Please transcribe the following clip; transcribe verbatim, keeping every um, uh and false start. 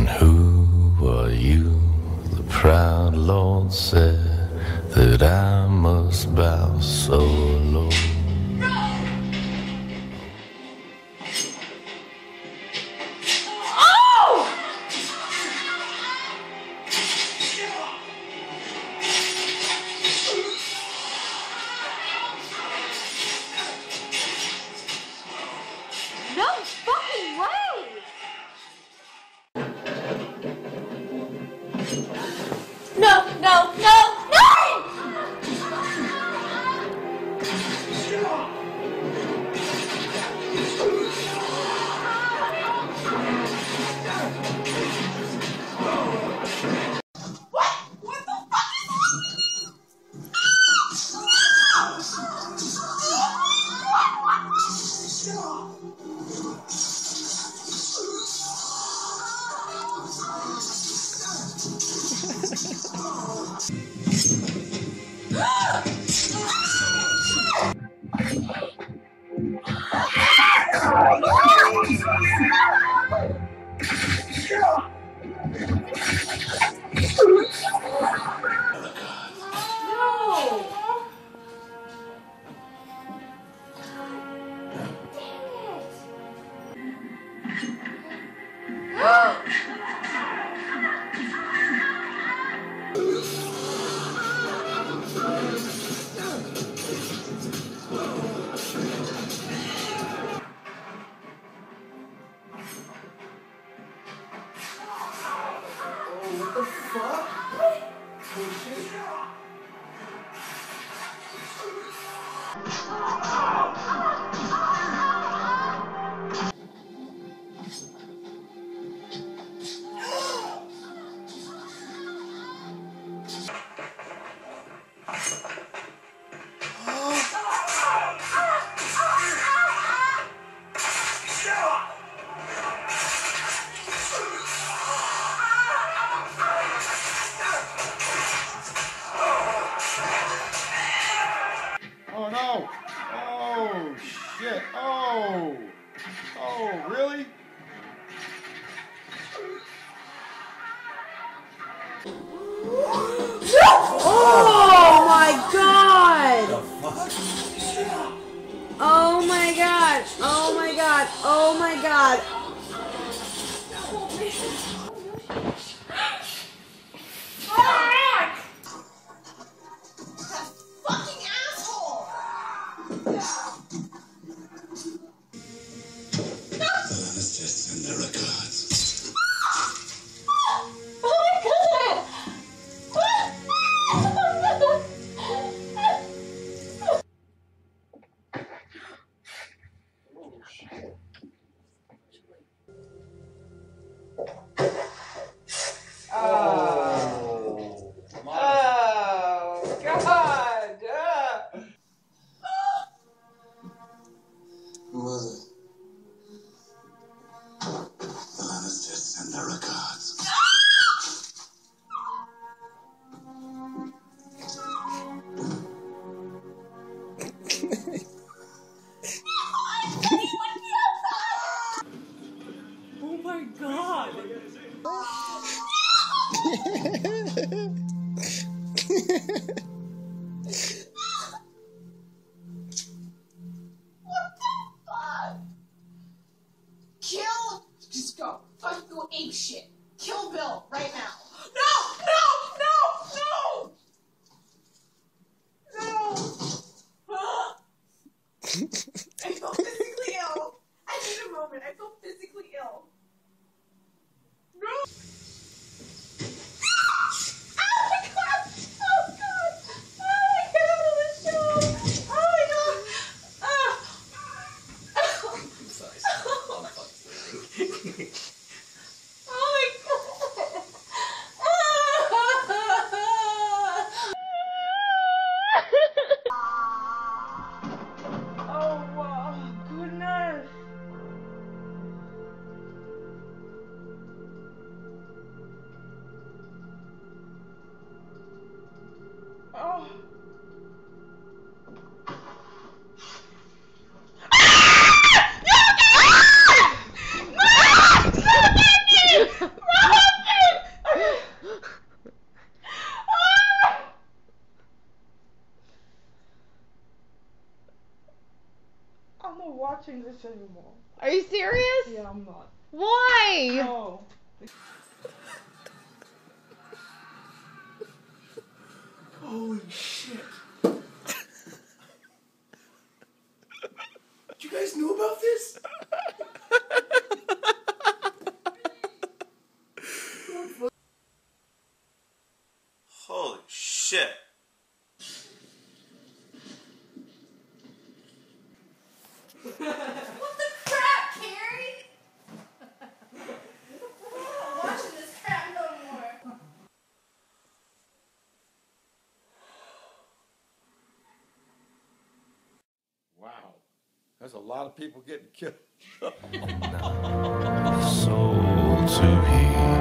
And who are you? The proud Lord said that I must bow so low. No fucking way! No, no, no, no! What? What the fuck is happening? What the fuck? Oh no! Oh shit! Oh! Oh really? Oh my god! Oh my god! Oh my god! Oh my god! Fucking asshole! Mister Cinderella Cards. Oh my god! Oh! Oh God! Mother. The Lannister Cinderella Cards. Oh my god! Kill! Just go. Fucking go ape shit. Kill Bill right now. No! No! No! No! No! I feel physically ill. I need a moment. I feel physically ill. No! Oh my god! Oh god! Oh my god! Out of the show! Oh my god! Ah! I'm sorry. I'm fucking Oh my god! Oh wow! watching this anymore. Are you serious? Yeah, I'm not. Why? No. Holy shit. You guys knew about this? Holy shit. What the crap, Carrie? I'm not watching this crap no more. Wow. There's a lot of people getting killed. Soul to hear.